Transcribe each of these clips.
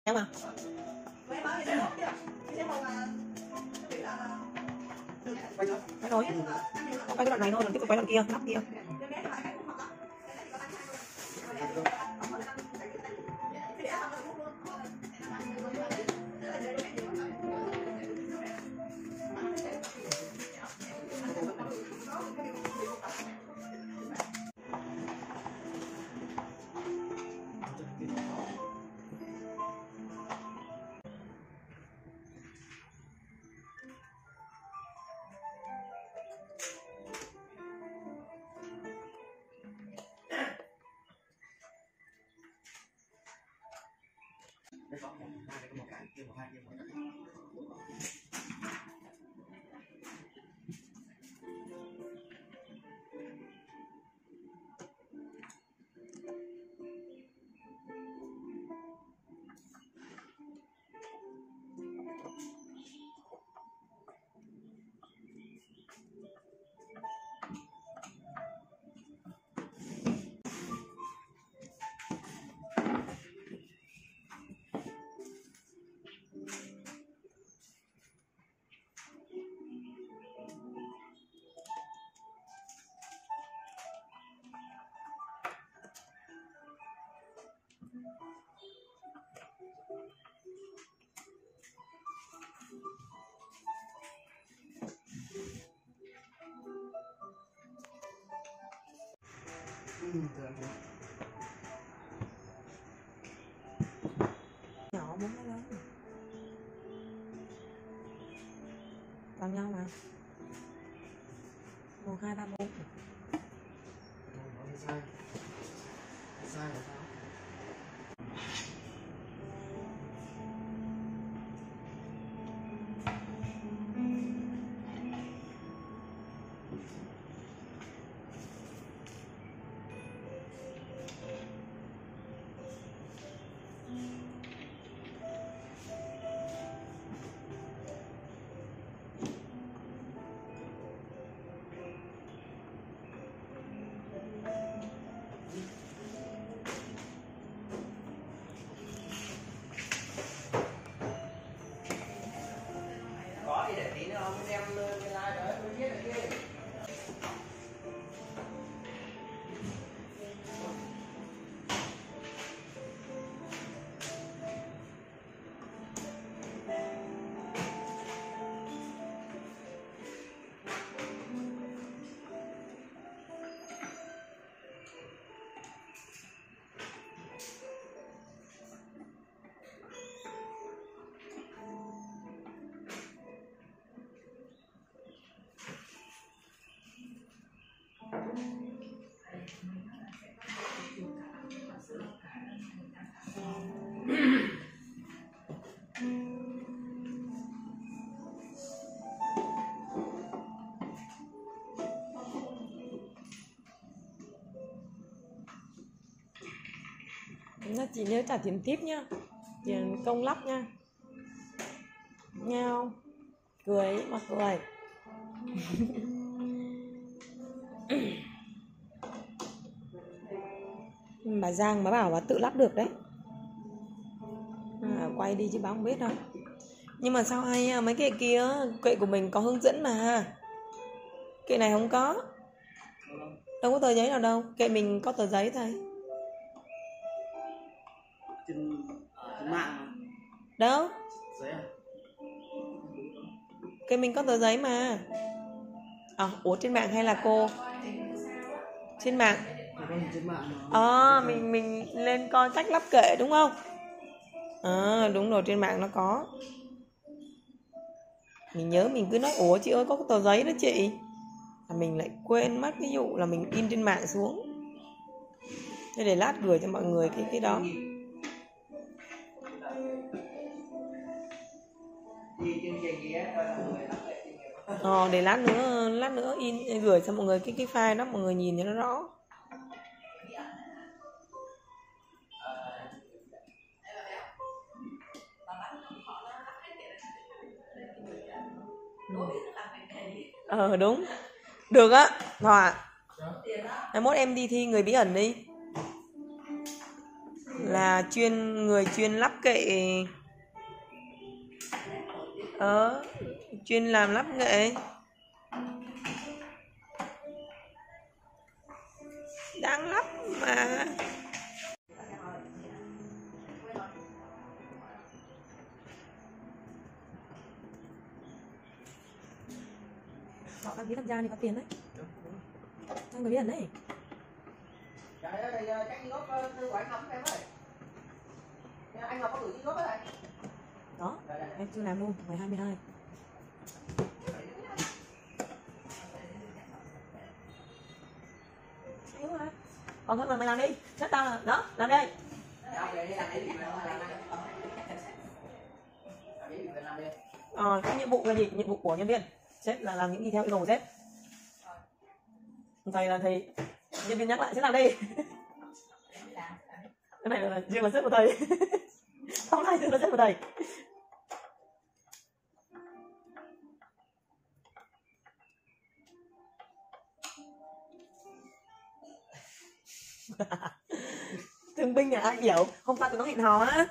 Em à? Đấy rồi. Quay cái đoạn này thôi, tiếp tục quay đoạn kia, nắp kia. Nhỏ muốn nó lớn bằng nhau mà 1, 2, 3, 4 sai là sao? Có thì để tí nữa ông đem cái like đó tôi viết ở kia. Nó chỉ nhớ trả tiền tiếp nhá, tiền công lắp nha, nghe không? Cười mà cười. Bà Giang bà bảo bà tự lắp được đấy. Quay đi chứ bà không biết đâu. Nhưng mà sao hay mấy cái kia kệ của mình có hướng dẫn mà, kệ này không có, đâu có tờ giấy nào đâu, kệ mình có tờ giấy thôi. Trên mạng Đâu giấy à? kệ mình có tờ giấy mà. Ủa trên mạng hay là cô? Trên mạng. Trên mạng Mình lên coi cách lắp kệ đúng không? Đúng rồi, trên mạng nó có. Mình nhớ mình cứ nói ủa chị ơi có cái tờ giấy đó chị, mình lại quên mất, ví dụ là mình in trên mạng xuống. Thế để lát gửi cho mọi người cái đó. Để lát nữa in gửi cho mọi người cái file đó, mọi người nhìn cho nó rõ. Đúng. Được á, Hòa. Mai mốt em đi thi người bí ẩn đi. là người chuyên lắp kệ, chuyên làm lắp kệ. Đang lắp mà. Họ đăng ký tham gia thì có tiền đấy. Cho người biết đấy. Trời ơi, chắc đi góp tư quản không em ơi. Anh Ngọc có gửi đi góp ở đây. Đó, em chưa làm luôn, ngày 22. Còn thôi mà mày làm đi, xếp tao là đó, làm đi. Cái nhiệm vụ là gì? Nhiệm vụ của nhân viên. Sếp là làm những gì theo yêu cầu của sếp. Thầy là thầy, nhân viên nhắc lại sẽ làm đi. Cái này là riêng là sếp của thầy. Không ai riêng là sếp của thầy. Thương binh là ai hiểu? Hôm qua tụi nó hẹn hò á.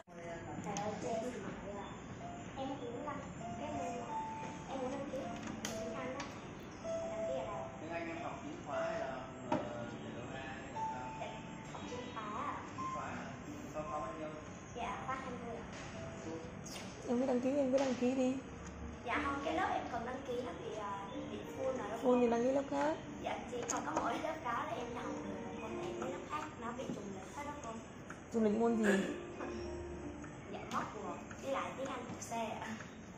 Em cứ đăng ký đi. Dạ không, cái lớp em cần đăng ký nó bị full rồi. Full thì đăng ký lớp khác. Dạ chỉ còn có mỗi lớp đó là em đã học được, còn lại mấy lớp khác nó bị trùng lịch hết đó cô. Trùng lịch môn gì? Dạ móc vừa với lại tiếng Anh thuộc xe ạ.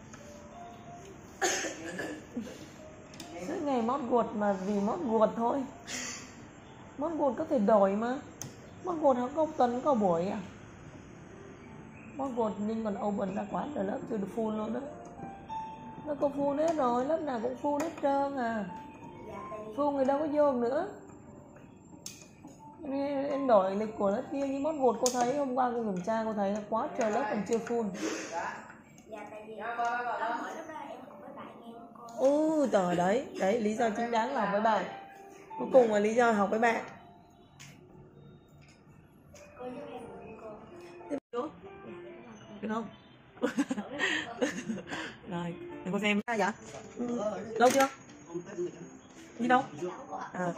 Suốt ngày mót guột mà vì mót guột thôi. Mót guột có thể đổi mà. Mót guột học có tuần có buổi à? Mót guột nhưng còn open ra quán rồi lớp chưa được full luôn đó. Nó có full hết rồi, lớp nào cũng full hết trơn à. Full người đâu có vô nữa. Em đổi lịch của lớp kia như mót guột cô thấy hôm qua cô kiểm tra cô thấy quá trời lớp còn chưa full. Dạ tại vì có mỗi lớp đó em học với bạn em cô. Trời đấy, lý do chính đáng là học với bạn. Cuối cùng là lý do học với bạn. Cô giúp em cô. Tiếp xuống. Được không? Rồi, để cô xem. Sao vậy? Lâu chưa? Đi đâu? À.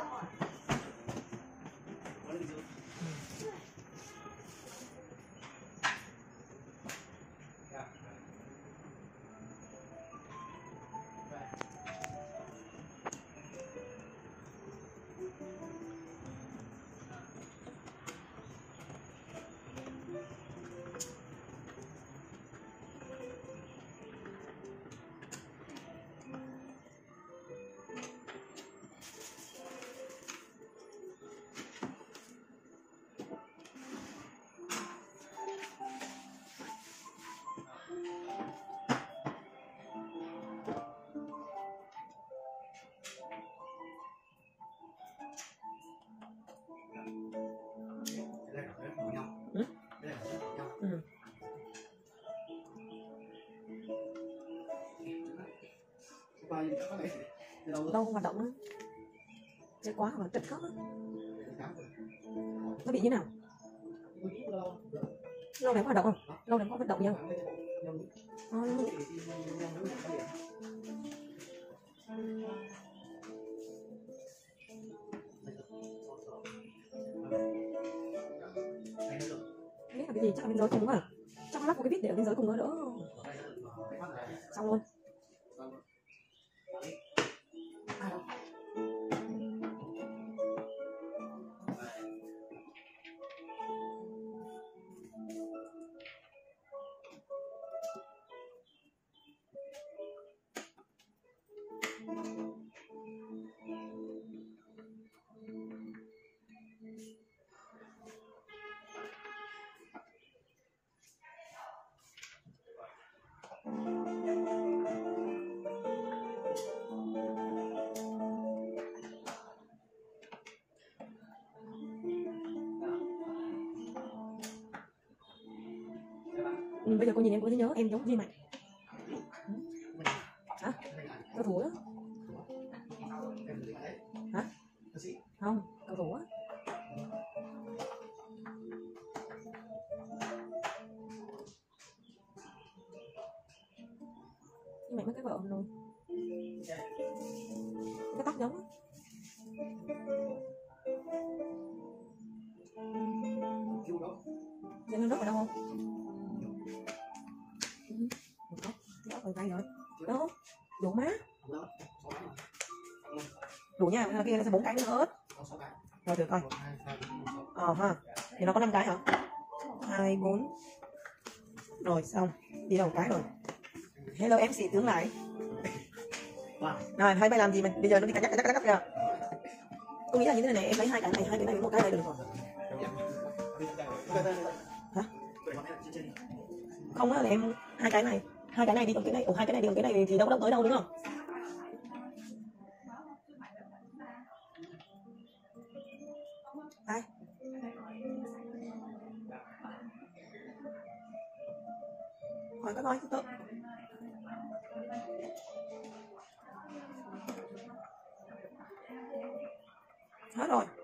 Đâu không hoạt động nữa. Chết quá mà trật khóc. Nó bị như nào? Lâu này có hoạt động không? Lâu này có vận động gì không? Biết là cái gì? Chắc là biên giới cùng đúng không? Chắc nó lắp một cái vít để ở biên giới cùng nó đỡ. Xong luôn. Bây giờ cô nhìn em có thấy nhớ em giống Duy Mạnh. Hả? Cầu thủ đó. Hả? Không, cầu thủ á. mẹ mấy cái vợ rồi. Cái tóc giống á. Vậy nó rớt ở đâu không? Đó rồi tay rồi. Đâu? Đủ má. Đủ nha, hay là kia nó sẽ 4 cái nữa hết. Rồi thử coi. Ha. Thì nó có 5 cái hả? 2, 4. Rồi xong. Đi đâu một cái rồi. Hello em xì tướng lại. Rồi hai bay làm gì mình? Bây giờ nó đi cắt kìa. Tôi nghĩ là như thế này em lấy hai cái này một cái này được rồi. Hả? Không á là em hai cái này đi còn cái này, hai cái này đi còn cái này thì đâu có tới đâu đúng không? Ai? Hỏi các coi tự. Hết rồi.